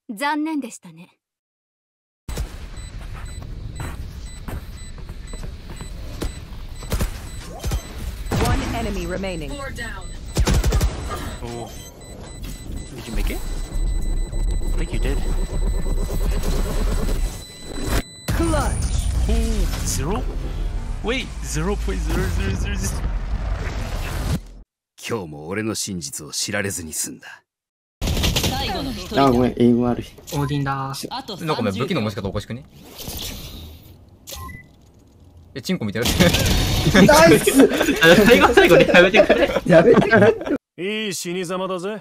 残念でしたね。 One enemy remaining. Oh. Did you make it? I think you did. Clutch. Oh, 0? Wait, 0.0000. 今日も俺の真実を知られずに済んだ。 あ、ごめん、英語悪い。 オーディンだ。 なんかお前武器の持ち方おかしくね？チンコみたいな。 ナイス。 最後にやめてくれ。 やめてくれ。いい死に様だぜ。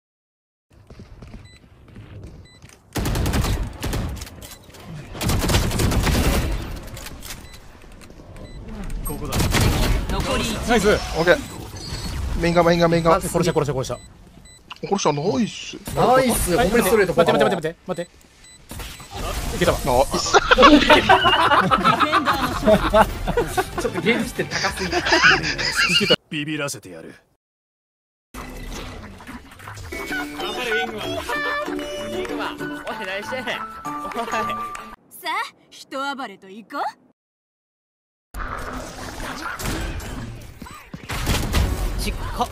ここだ。 残りナイス。オッケー。メイン側メイン側メイン側。 殺した殺した殺した。 殺したナイス。 ナイス。ホームレストレート。 待って待って待って待って。いけたわ。 ナイス。 ちょっとゲームして高すぎ。 いけた。ビビらせてやる。 頑張れウィングマン。ウィングマン。おい何してん。おい。 さあ、人暴れと行こう。 ちっこ。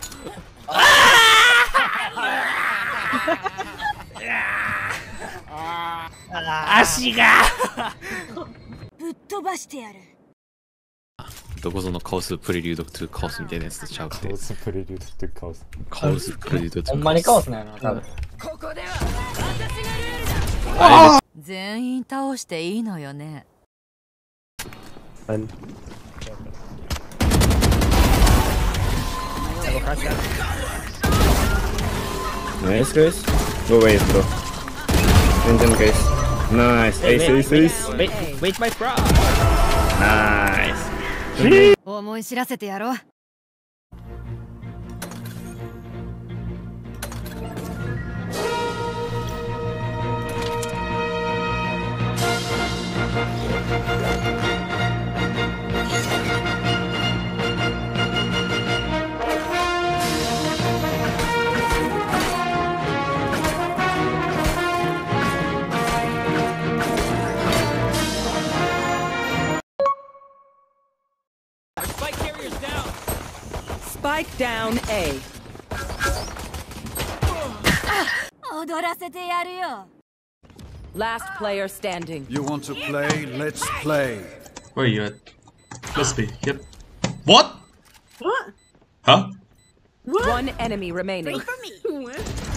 足がぶっ飛ばしてやる。 どこぞのカオスプレリュードトゥカオスみたいなやつちゃうくて。 カオスプレリュードトゥカオス。 カオスプレリュードトゥカオス。 ほんまにカオスなんやな、多分。 ここでは私がルールだ。 全員倒していいのよね。 Nice guys. Go away, bro. Engine guys. Nice. Ace, ace, ace. Wait, my bro. Nice. 思い知らせてやろう。 Spike down A. 踊らせてやるよ。 Last player standing. You want to play? Let's play. Where are you at? Let's be. Yep. What? What? Huh? What? One enemy remaining. Wait for me. What?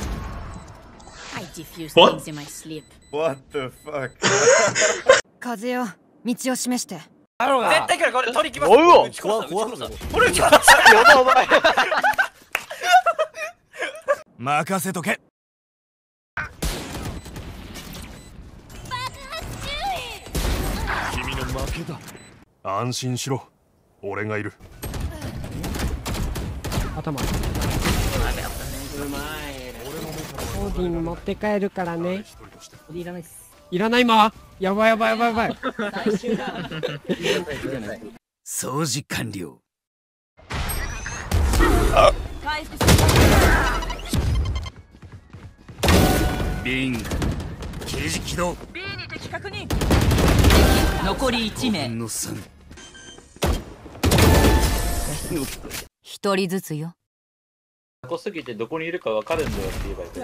I diffuse What? things in my sleep. What the fuck? 風よ、道を示して。 絶対からこれ取りきます。 おうお。 怖怖。これ来ます。 やばお前。任せとけ。君の負けだ。安心しろ。俺がいる。 頭。オーディン持って帰るからね。いらないっす。いらない今。やばいやばいやばいやばい。 掃除完了。ビン刑事起動。 B に敵確認。 残り1名。 の3。 一人ずつよ。 濃すぎてどこにいるかわかるんだよって言えばいい。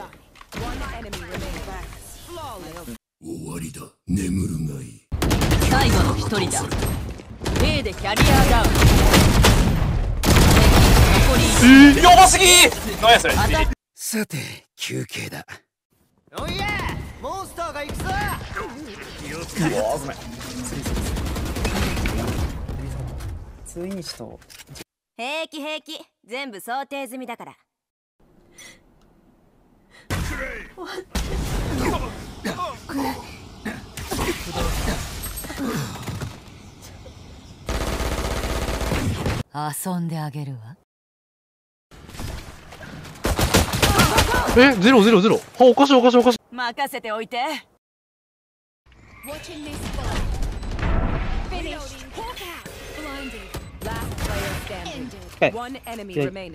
終わりだ。眠るがいい。 最後の一人だ。A でキャリアダウン。残りやばすぎ。何やそれ。 さて休憩だ。 おいえ、モンスターが行くぞ。 ツインシと。 平気平気、全部想定済みだから。 遊んであげるわ。 え、ゼロゼロゼロ。あ、おかしいおかしいおかしい。 任せておいて。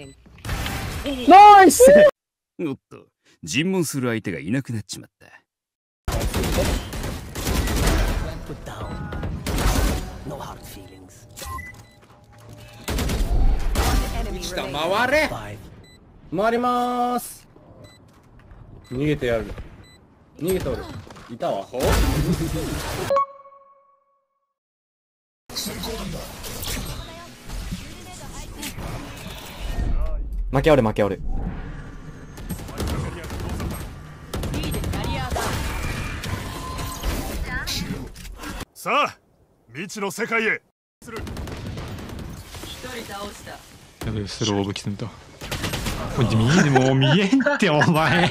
ナイス。おっと、尋問する相手がいなくなっちまった。 下回れ。回りまーす。逃げてやる。逃げておる。いたわ。 負けある負けある。 さあ未知の世界へする。 やべえ、スロー武器積んだ。もう見えんってお前。おい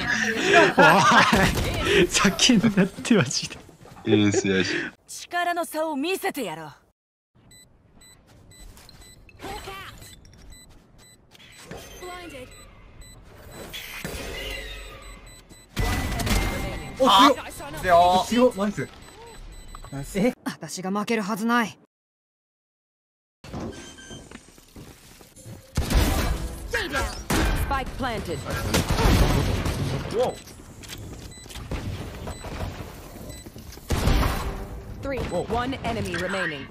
叫んだってマジで。 力の差を見せてやろう。 強っ、ナイス。 私が負けるはずない。Spike planted. Whoa. 3. One enemy remaining.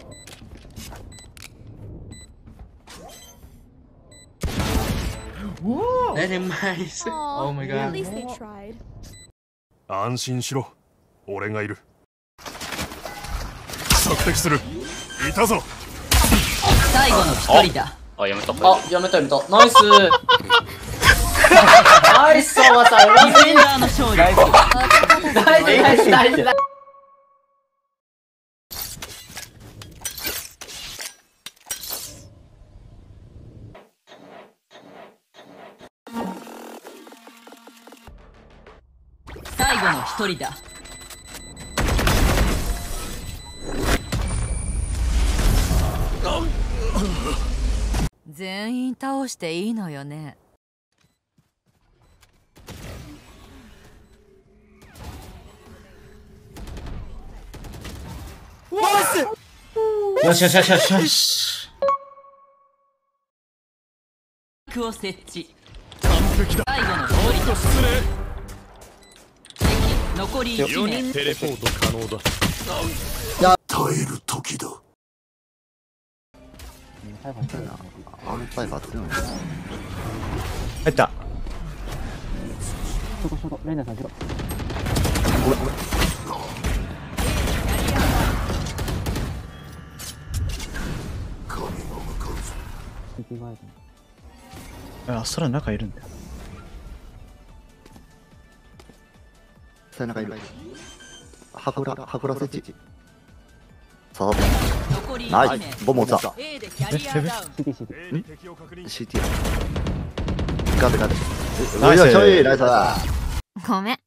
Whoa. Nice. Oh my god. At least they tried. 安心しろ、俺がいる。索敵する。いたぞ。 最後の一人だ。 あ、やめた。 やめた。ナイス。ナイス、相馬さん。 ディフェンダーの勝利。 ナイス。 最後の一人だ。全員倒していいのよね。 よしよしよしよしよし。 幕を設置。 完璧だ。 最後の勝利と失礼。 敵残り1名。 テレポート可能だ。 耐える時だ。 入った。 レイナさん後ろ。 ごめん。 あ、空の中いるんだよ。 背中いる。箱ら設置。さあ、ナイス。ボム落ちた。CT。ガテ。ナイス。ナイス。 ごめん。